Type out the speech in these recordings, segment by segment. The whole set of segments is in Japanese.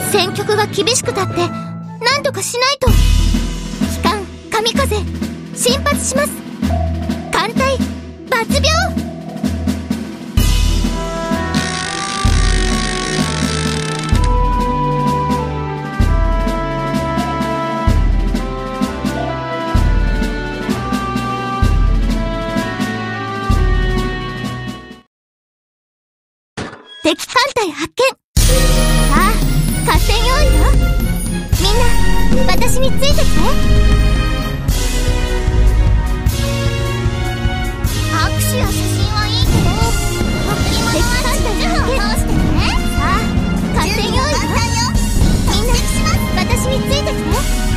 戦局が厳しくたって何とかしないと。機関神風進発します。艦隊抜病。敵艦隊発見。さあ合戦用意よ。みんな私についてきて。握手や写真はいいけど贈り物は地図を通してね。さあ合戦用意よ。みんな私についてきて。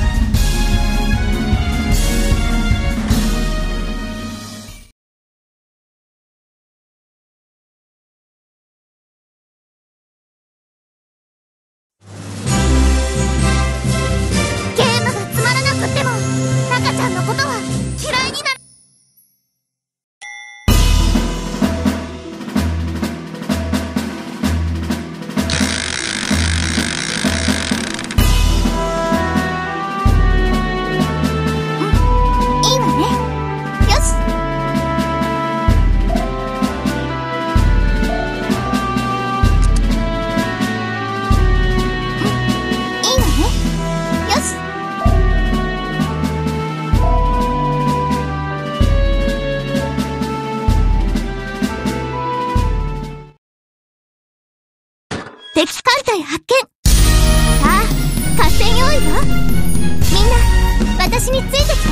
敵艦隊発見。さあ合戦用意よ。みんな私についてきて。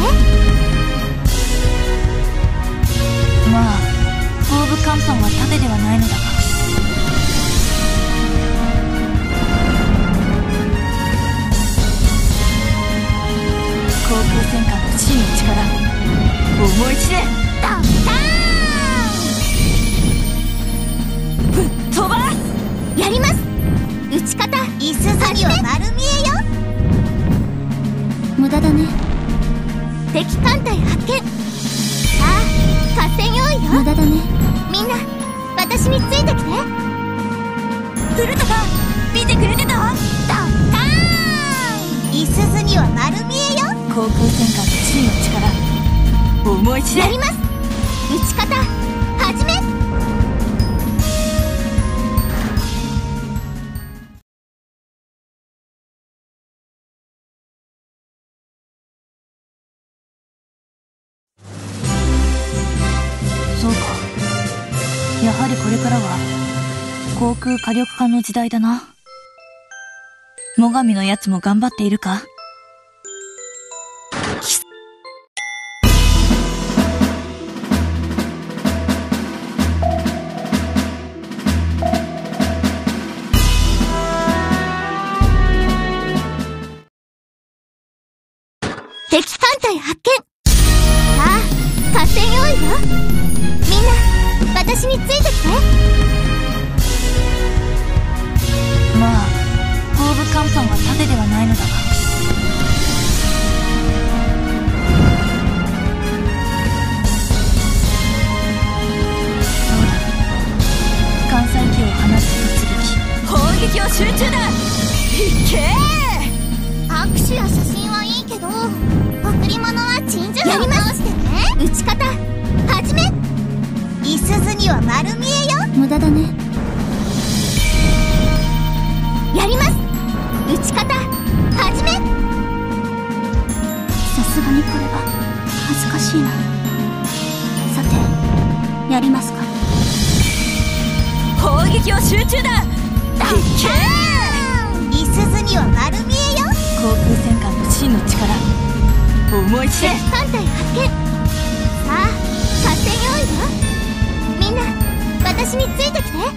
まあ後部甲板は盾ではないのだが、航空戦艦の真の力思い知れ。 ドッカーン。 ぶっ飛ばす。 やります。撃ち方いすずには丸見えよ。無駄だね。敵艦隊発見。さあ合戦用意よ。無駄だね。みんな私についてきて。 古田さん見てくれてた。 ドッカーン。いすずには丸見えよ。 航空戦艦の真の力思い知れ。 やります。撃ち方始め。 そうか、やはりこれからは航空火力艦の時代だな。最上のやつも頑張っているか。 敵艦隊発見。さあ合戦用意よ。みんな私についてきて。 まあ後部甲板は盾ではないのだが、そうだ、艦載機を放つ突撃。砲撃を集中だ。いけー。 握手や写真はいいけど贈り物は鎮守を通してね。撃ち方始め。いすずには丸見えよ。無駄だね。やります。撃ち方始め。さすがにこれは恥ずかしいな。さてやりますか。 砲撃を集中だ。 ドッカーン。いすずには丸見えよ。 航空戦艦の真の力思い知れ。 敵艦隊発見。さあ合戦用意よ。みんな私についてきて。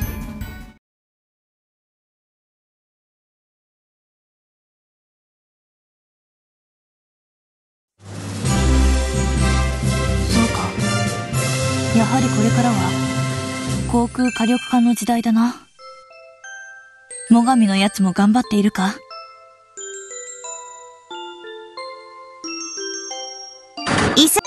そうか、やはりこれからは航空火力艦の時代だな。最上のやつも頑張っているか。 いす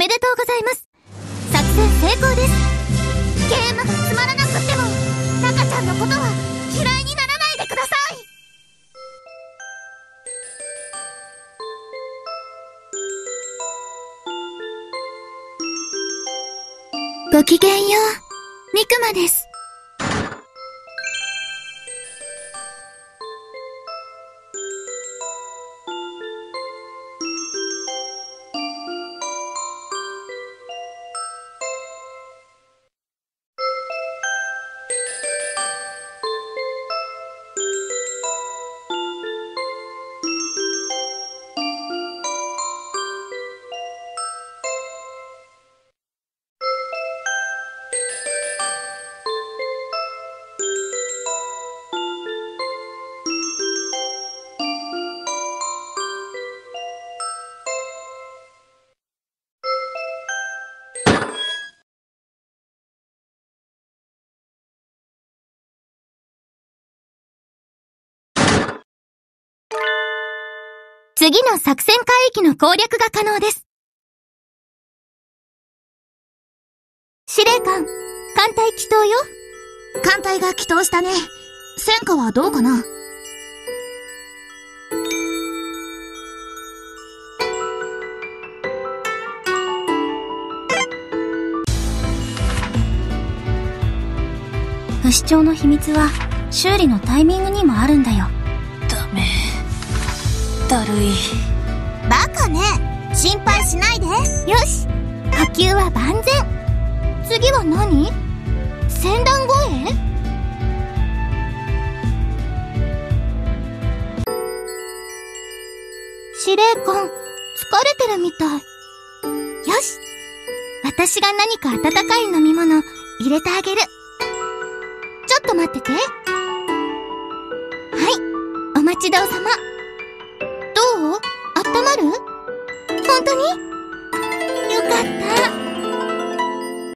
めでとうございます。作戦成功です。ゲームがつまらなくっても、タカちゃんのことは嫌いにならないでください。ごきげんよう、ミクマです。次の作戦海域の攻略が可能です。司令官、艦隊帰投よ。 艦隊が帰投したね。戦果はどうかな？ 不死鳥の秘密は修理のタイミングにもあるんだよ。ダメ。だるい。 バカね。心配しないで。よし。火球は万全。次は何？船団護衛？司令官、疲れてるみたい。よし。私が何か温かい飲み物入れてあげる。ちょっと待ってて。はい、お待ちどうさま。どう？あったまる？本当に？よかった。